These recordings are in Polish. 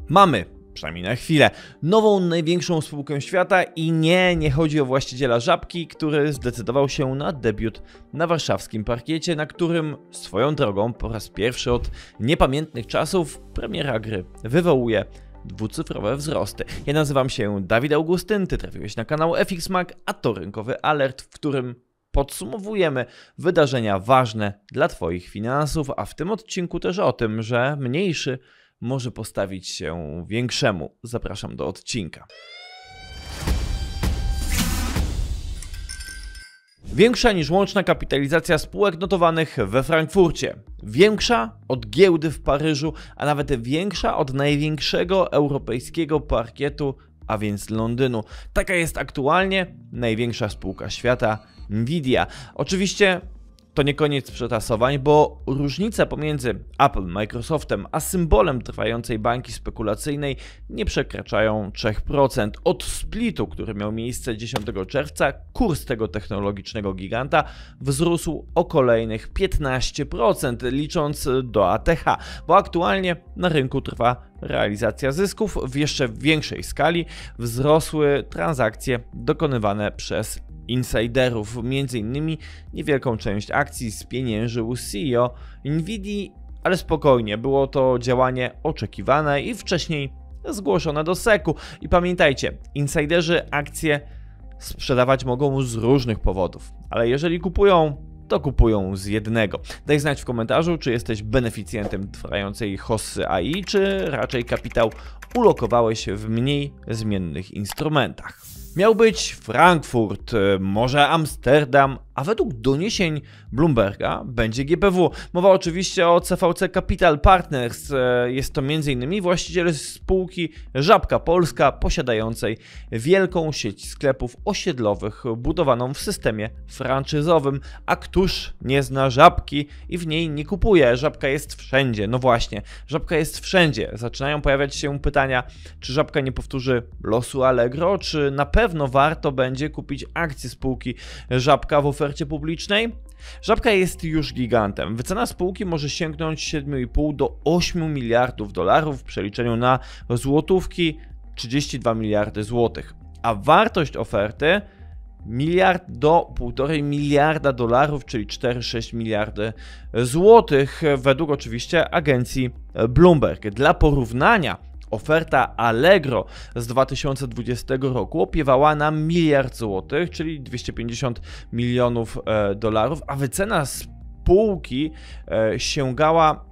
Mamy, przynajmniej na chwilę, nową, największą spółkę świata i nie chodzi o właściciela Żabki, który zdecydował się na debiut na warszawskim parkiecie, na którym swoją drogą po raz pierwszy od niepamiętnych czasów premiera gry wywołuje dwucyfrowe wzrosty. Ja nazywam się Dawid Augustyn, ty trafiłeś na kanał FX Mag, a to rynkowy alert, w którym podsumowujemy wydarzenia ważne dla twoich finansów, a w tym odcinku też o tym, że mniejszy może postawić się większemu. Zapraszam do odcinka. Większa niż łączna kapitalizacja spółek notowanych we Frankfurcie. Większa od giełdy w Paryżu, a nawet większa od największego europejskiego parkietu, a więc Londynu. Taka jest aktualnie największa spółka świata, Nvidia. Oczywiście to nie koniec przetasowań, bo różnice pomiędzy Apple, Microsoftem a symbolem trwającej bańki spekulacyjnej nie przekraczają 3%. Od splitu, który miał miejsce 10 czerwca, kurs tego technologicznego giganta wzrósł o kolejnych 15%, licząc do ATH, bo aktualnie na rynku trwa realizacja zysków. W jeszcze większej skali wzrosły transakcje dokonywane przez insiderów. Między innymi niewielką część akcji spieniężył CEO Nvidii, ale spokojnie, było to działanie oczekiwane i wcześniej zgłoszone do SEC-u. I pamiętajcie, insiderzy akcje sprzedawać mogą z różnych powodów, ale jeżeli kupują, to kupują z jednego. Daj znać w komentarzu, czy jesteś beneficjentem trwającej hossy AI, czy raczej kapitał ulokowałeś w mniej zmiennych instrumentach. Miał być Frankfurt, może Amsterdam, a według doniesień Bloomberga będzie GPW. Mowa oczywiście o CVC Capital Partners. Jest to m.in. właściciel spółki Żabka Polska, posiadającej wielką sieć sklepów osiedlowych budowaną w systemie franczyzowym. A któż nie zna Żabki i w niej nie kupuje? Żabka jest wszędzie. No właśnie, Żabka jest wszędzie. Zaczynają pojawiać się pytania, czy Żabka nie powtórzy losu Allegro, czy na pewno warto będzie kupić akcje spółki Żabka w ofercie publicznej? Żabka jest już gigantem. Wycena spółki może sięgnąć 7,5 do 8 miliardów dolarów w przeliczeniu na złotówki 32 miliardy złotych. A wartość oferty miliard do 1,5 miliarda dolarów, czyli 4,6 miliardy złotych, według oczywiście agencji Bloomberg. Dla porównania, oferta Allegro z 2020 roku opiewała na miliard złotych, czyli 250 milionów dolarów, a wycena spółki sięgała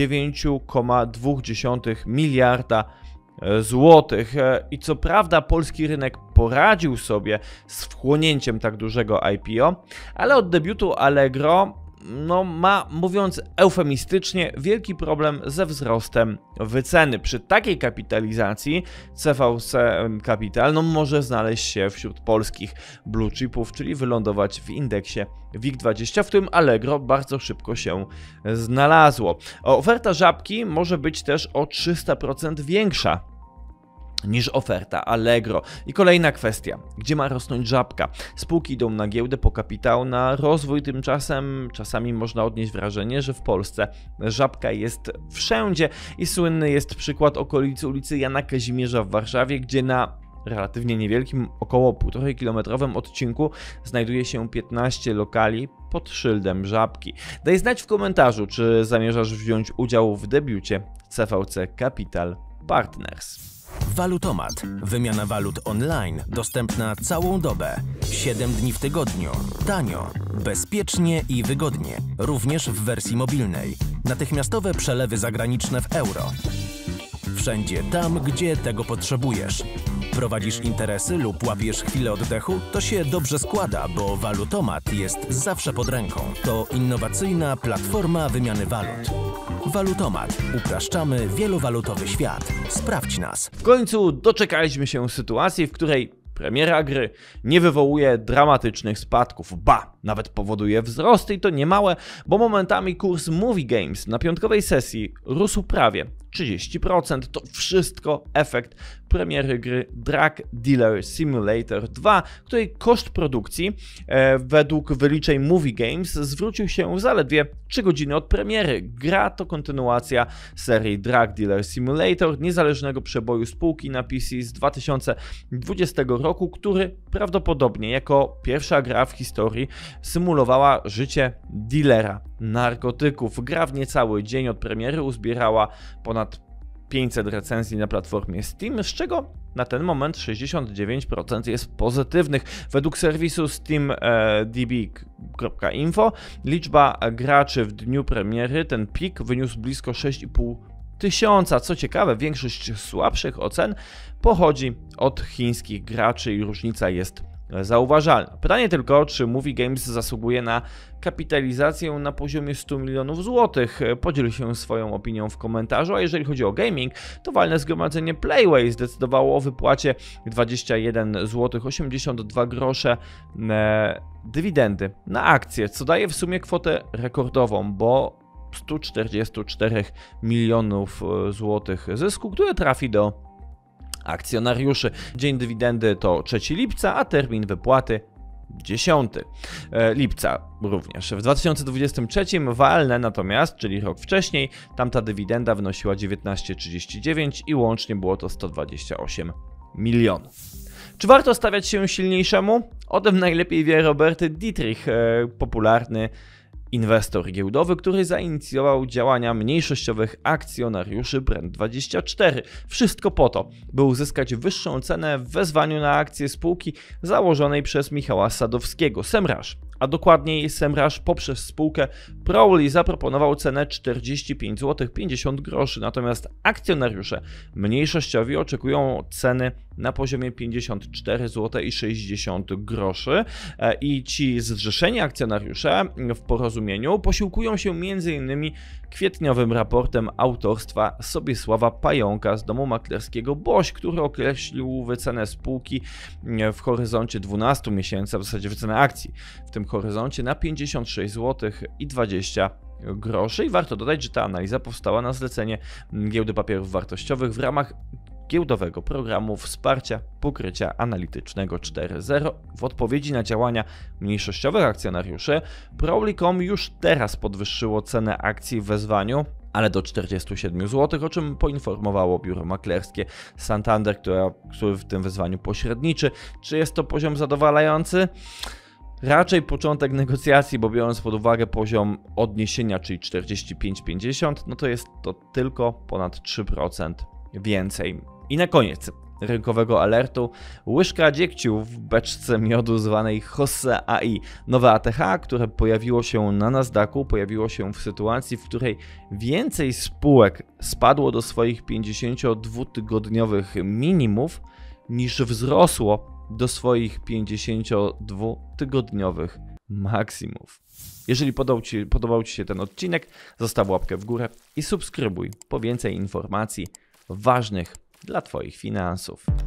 9,2 miliarda złotych. I co prawda polski rynek poradził sobie z wchłonięciem tak dużego IPO, ale od debiutu Allegro ma, mówiąc eufemistycznie, wielki problem ze wzrostem wyceny. Przy takiej kapitalizacji CVC Capital może znaleźć się wśród polskich blue chipów, czyli wylądować w indeksie WIG20, w którym Allegro bardzo szybko się znalazło. Oferta Żabki może być też o 300% większa niż oferta Allegro. I kolejna kwestia, gdzie ma rosnąć Żabka? Spółki idą na giełdę po kapitał, na rozwój, tymczasem czasami można odnieść wrażenie, że w Polsce Żabka jest wszędzie i słynny jest przykład okolicy ulicy Jana Kazimierza w Warszawie, gdzie na relatywnie niewielkim, około 1,5-kilometrowym odcinku znajduje się 15 lokali pod szyldem Żabki. Daj znać w komentarzu, czy zamierzasz wziąć udział w debiucie CVC Capital Partners. Walutomat. Wymiana walut online dostępna całą dobę. 7 dni w tygodniu. Tanio, bezpiecznie i wygodnie. Również w wersji mobilnej. Natychmiastowe przelewy zagraniczne w euro. Wszędzie tam, gdzie tego potrzebujesz. Prowadzisz interesy lub łapiesz chwilę oddechu? To się dobrze składa, bo Walutomat jest zawsze pod ręką. To innowacyjna platforma wymiany walut. Walutomat. Upraszczamy wielowalutowy świat. Sprawdź nas. W końcu doczekaliśmy się sytuacji, w której premiera gry nie wywołuje dramatycznych spadków. Ba! nawet powoduje wzrosty i to niemałe, bo momentami kurs Movie Games na piątkowej sesji rósł prawie 30%. To wszystko efekt premiery gry Drug Dealer Simulator 2, której koszt produkcji według wyliczeń Movie Games zwrócił się zaledwie 3 godziny od premiery. Gra to kontynuacja serii Drug Dealer Simulator, niezależnego przeboju spółki na PC z 2020 roku, który prawdopodobnie jako pierwsza gra w historii symulowała życie dealera narkotyków. Gra w niecały dzień od premiery uzbierała ponad 500 recenzji na platformie Steam, z czego na ten moment 69% jest pozytywnych. Według serwisu steamdb.info liczba graczy w dniu premiery, ten pik wyniósł blisko 6,5 tysiąca. Co ciekawe, większość słabszych ocen pochodzi od chińskich graczy i różnica jest zauważalna. Pytanie tylko, czy Movie Games zasługuje na kapitalizację na poziomie 100 milionów złotych. Podziel się swoją opinią w komentarzu, a jeżeli chodzi o gaming, to walne zgromadzenie Playway zdecydowało o wypłacie 21 zł 82 grosze dywidendy na akcję, co daje w sumie kwotę rekordową, bo 144 milionów złotych zysku, które trafi do akcjonariuszy. Dzień dywidendy to 3 lipca, a termin wypłaty 10 lipca również. W 2023 walne natomiast, czyli rok wcześniej, tamta dywidenda wynosiła 19,39 i łącznie było to 128 milionów. Czy warto stawiać się silniejszemu? O tym najlepiej wie Robert Dietrich, popularny inwestor giełdowy, który zainicjował działania mniejszościowych akcjonariuszy Brand24. Wszystko po to, by uzyskać wyższą cenę w wezwaniu na akcję spółki założonej przez Michała Sadowskiego, Semrush. A dokładniej Semrush poprzez spółkę Prowly zaproponował cenę 45 zł 50 groszy, natomiast akcjonariusze mniejszościowi oczekują ceny na poziomie 54 zł i 60 groszy i ci zrzeszeni akcjonariusze w porozumieniu posiłkują się m.in. kwietniowym raportem autorstwa Sobiesława Pająka z domu maklerskiego BOŚ, który określił wycenę spółki w horyzoncie 12 miesięcy, a w zasadzie wycenę akcji w tym horyzoncie na 56 zł i 20 groszy. I warto dodać, że ta analiza powstała na zlecenie Giełdy Papierów Wartościowych w ramach giełdowego programu wsparcia pokrycia analitycznego 4.0. W odpowiedzi na działania mniejszościowych akcjonariuszy Prowly.com już teraz podwyższyło cenę akcji w wezwaniu, ale do 47 zł, o czym poinformowało biuro maklerskie Santander, który w tym wezwaniu pośredniczy. Czy jest to poziom zadowalający? Raczej początek negocjacji, bo biorąc pod uwagę poziom odniesienia, czyli 45,50, no to jest to tylko ponad 3% więcej. I na koniec rynkowego alertu łyżka dziegciu w beczce miodu zwanej Hosse AI. Nowe ATH, które pojawiło się na Nasdaqu, pojawiło się w sytuacji, w której więcej spółek spadło do swoich 52-tygodniowych minimów niż wzrosło do swoich 52-tygodniowych maksimów. Jeżeli podobał Ci się ten odcinek, zostaw łapkę w górę i subskrybuj po więcej informacji ważnych dla Twoich finansów.